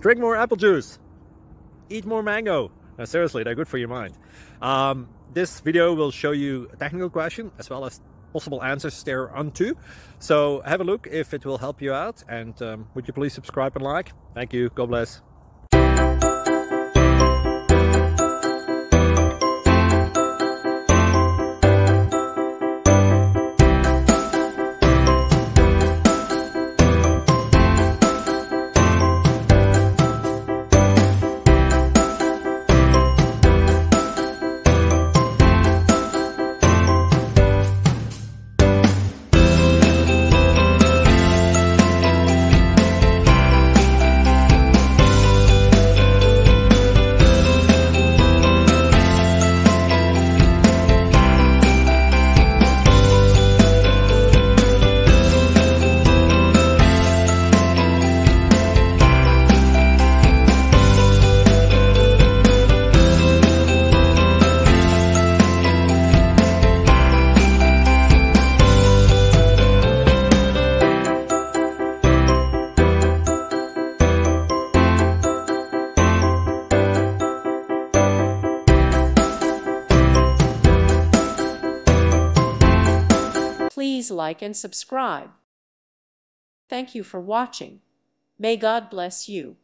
Drink more apple juice. Eat more mango. No, seriously, they're good for your mind. This video will show you a technical question as well as possible answers thereunto. So have a look if it will help you out, and would you please subscribe and like? Thank you. God bless. Please like and subscribe. Thank you for watching. May God bless you.